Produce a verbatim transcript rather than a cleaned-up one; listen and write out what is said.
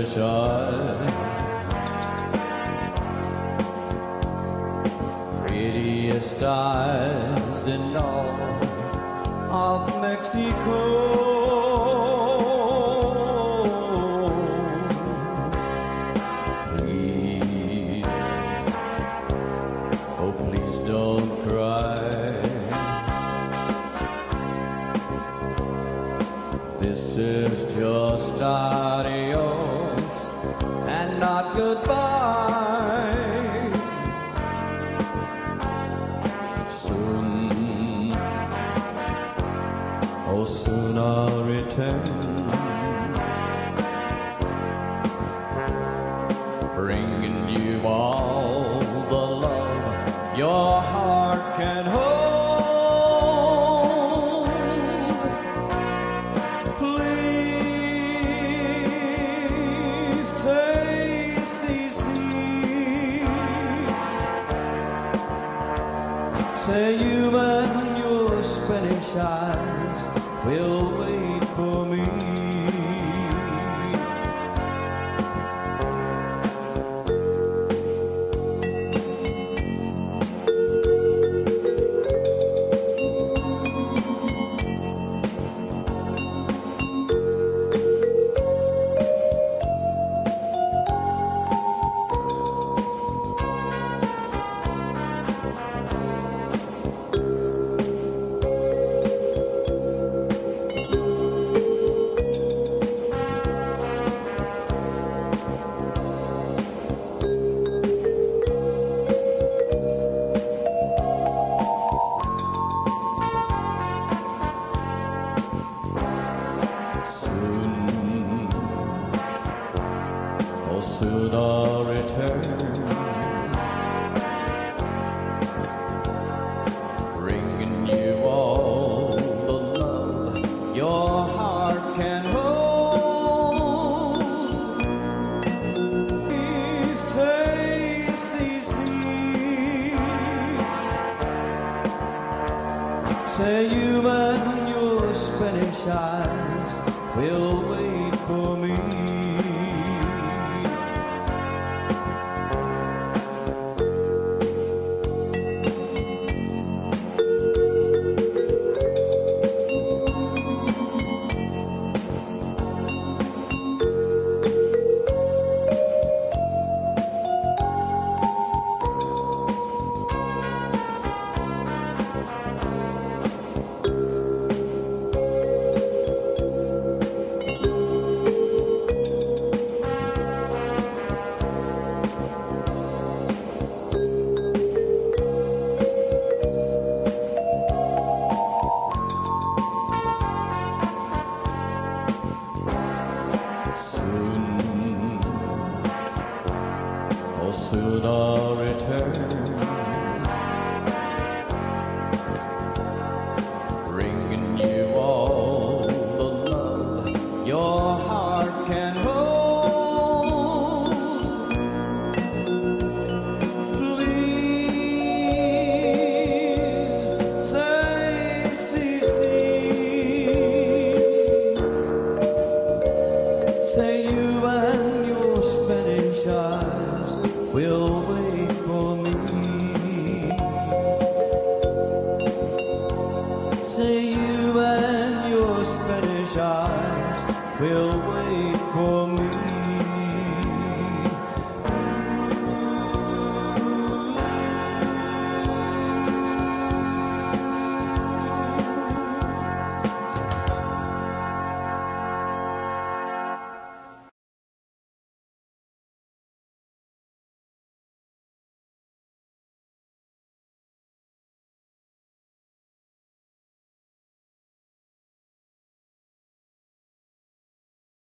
Spanish eyes, prettiest eyes in all of Mexico. Please, oh please don't cry. This is just adios and not goodbye. Soon, oh soon I'll return, bringing you all the love your heart can hold. Say you and your Spanish eyes will wait for me. Soon I'll return, bringing you all the love your heart can hold. Say, see, see. Say you and your Spanish eyes will wait for me.